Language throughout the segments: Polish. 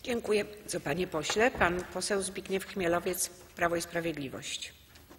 Dziękuję bardzo, panie pośle. Pan poseł Zbigniew Chmielowiec, Prawo i Sprawiedliwość.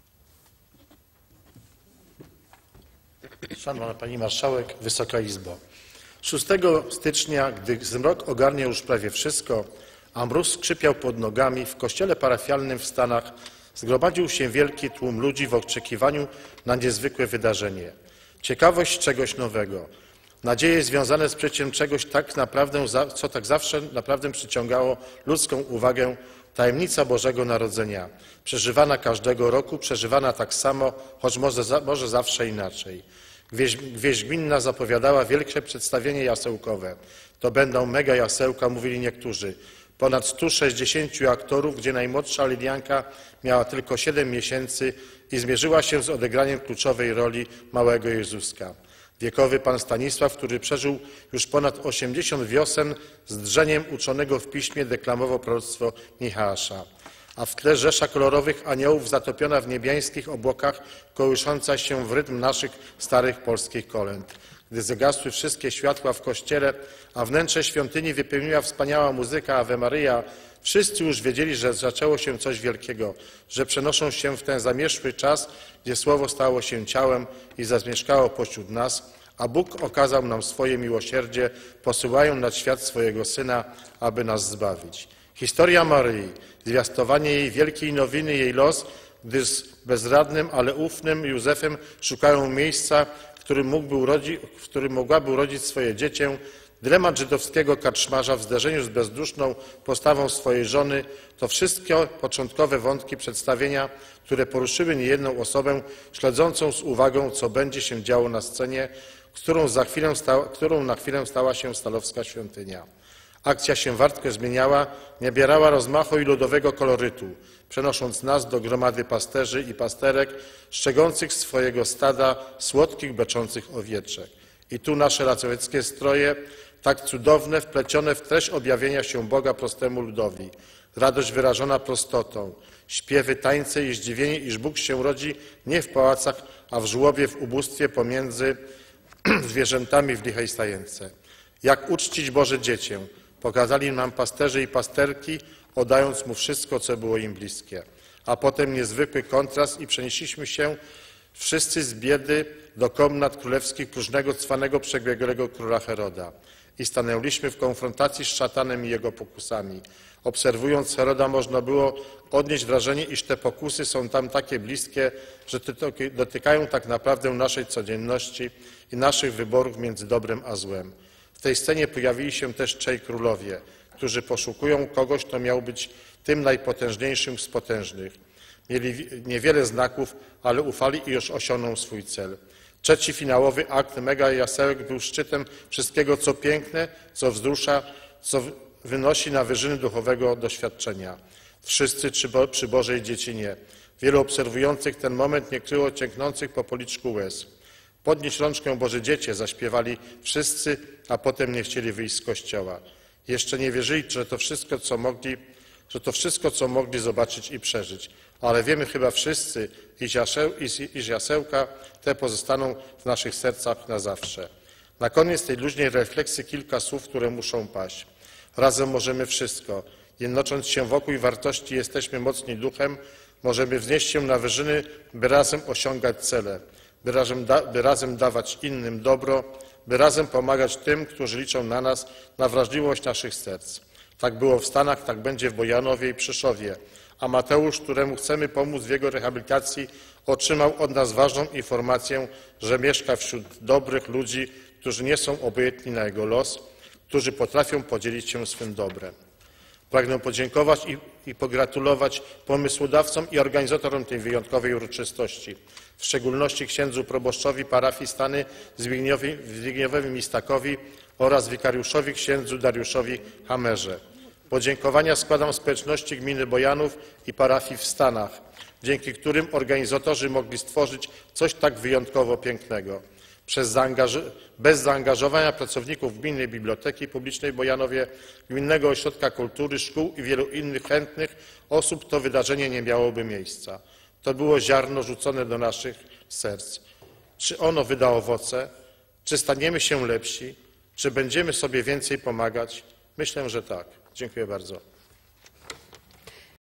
Szanowna Pani Marszałek, Wysoka Izbo. 6 stycznia, gdy zmrok ogarniał już prawie wszystko, a mróz skrzypiał pod nogami, w kościele parafialnym w Stanach zgromadził się wielki tłum ludzi w oczekiwaniu na niezwykłe wydarzenie. Ciekawość czegoś nowego, nadzieje związane z przeciem czegoś tak naprawdę, co tak zawsze naprawdę przyciągało ludzką uwagę, tajemnica Bożego Narodzenia, przeżywana każdego roku, przeżywana tak samo, choć może zawsze inaczej. Wieść gminna zapowiadała wielkie przedstawienie jasełkowe. To będą mega jasełka, mówili niektórzy. Ponad 160 aktorów, gdzie najmłodsza Lilianka miała tylko 7 miesięcy i zmierzyła się z odegraniem kluczowej roli małego Jezuska. Wiekowy pan Stanisław, który przeżył już ponad 80 wiosen, z drżeniem uczonego w piśmie deklamował proroctwo Michała. A w tle rzesza kolorowych aniołów zatopiona w niebiańskich obłokach, kołysząca się w rytm naszych starych polskich kolęd. Gdy zagasły wszystkie światła w kościele, a wnętrze świątyni wypełniła wspaniała muzyka Ave Maria, wszyscy już wiedzieli, że zaczęło się coś wielkiego, że przenoszą się w ten zamierzchły czas, gdzie Słowo stało się ciałem i zamieszkało pośród nas, a Bóg okazał nam swoje miłosierdzie, posyłając na świat swojego Syna, aby nas zbawić. Historia Maryi, zwiastowanie jej wielkiej nowiny, jej los, gdy z bezradnym, ale ufnym Józefem szukają miejsca, w którym mogłaby urodzić swoje dziecię, dylemat żydowskiego karczmarza w zderzeniu z bezduszną postawą swojej żony, to wszystkie początkowe wątki przedstawienia, które poruszyły niejedną osobę, śledzącą z uwagą, co będzie się działo na scenie, którą na chwilę stała się stalowska świątynia. Akcja się wartko zmieniała, nabierała rozmachu i ludowego kolorytu, przenosząc nas do gromady pasterzy i pasterek, strzegących swojego stada słodkich, beczących owieczek. I tu nasze racowieckie stroje, tak cudowne, wplecione w treść objawienia się Boga prostemu ludowi, radość wyrażona prostotą, śpiewy, tańce i zdziwienie, iż Bóg się rodzi nie w pałacach, a w żłobie, w ubóstwie pomiędzy zwierzętami w lichej stajence. Jak uczcić Boże Dziecię, pokazali nam pasterze i pasterki, oddając Mu wszystko, co było im bliskie. A potem niezwykły kontrast i przenieśliśmy się wszyscy z biedy do komnat królewskich próżnego, cwanego, przebiegłego króla Heroda. I stanęliśmy w konfrontacji z szatanem i jego pokusami. Obserwując Heroda, można było odnieść wrażenie, iż te pokusy są tam takie bliskie, że dotykają tak naprawdę naszej codzienności i naszych wyborów między dobrem a złem. W tej scenie pojawili się też trzej królowie, którzy poszukują kogoś, kto miał być tym najpotężniejszym z potężnych. Mieli niewiele znaków, ale ufali i już osiągną swój cel. Trzeci finałowy akt mega jasełek był szczytem wszystkiego, co piękne, co wzrusza, co wynosi na wyżyny duchowego doświadczenia. Wszyscy przy Bożej Dziecinie. Wielu obserwujących ten moment nie kryło cieknących po policzku łez. Podnieś rączkę, Boże Dziecię, zaśpiewali wszyscy, a potem nie chcieli wyjść z kościoła. Jeszcze nie wierzyli, że to wszystko, co mogli zobaczyć i przeżyć. Ale wiemy chyba wszyscy, iż jasełka te pozostaną w naszych sercach na zawsze. Na koniec tej luźnej refleksji kilka słów, które muszą paść. Razem możemy wszystko. Jednocząc się wokół wartości, jesteśmy mocni duchem, możemy wznieść się na wyżyny, by razem osiągać cele, by razem dawać innym dobro, by razem pomagać tym, którzy liczą na nas, na wrażliwość naszych serc. Tak było w Stanach, tak będzie w Bojanowie i Przyszowie. A Mateusz, któremu chcemy pomóc w jego rehabilitacji, otrzymał od nas ważną informację, że mieszka wśród dobrych ludzi, którzy nie są obojętni na jego los, którzy potrafią podzielić się swym dobrem. Pragnę podziękować i pogratulować pomysłodawcom i organizatorom tej wyjątkowej uroczystości, w szczególności księdzu proboszczowi parafii Stany Zbigniewowi Mistakowi oraz wikariuszowi księdzu Dariuszowi Hamerze. Podziękowania składam społeczności gminy Bojanów i parafii w Stanach, dzięki którym organizatorzy mogli stworzyć coś tak wyjątkowo pięknego. Bez zaangażowania pracowników Gminnej Biblioteki Publicznej w Bojanowie, Gminnego Ośrodka Kultury, szkół i wielu innych chętnych osób to wydarzenie nie miałoby miejsca. To było ziarno rzucone do naszych serc. Czy ono wyda owoce? Czy staniemy się lepsi? Czy będziemy sobie więcej pomagać? Myślę, że tak. Dziękuję bardzo.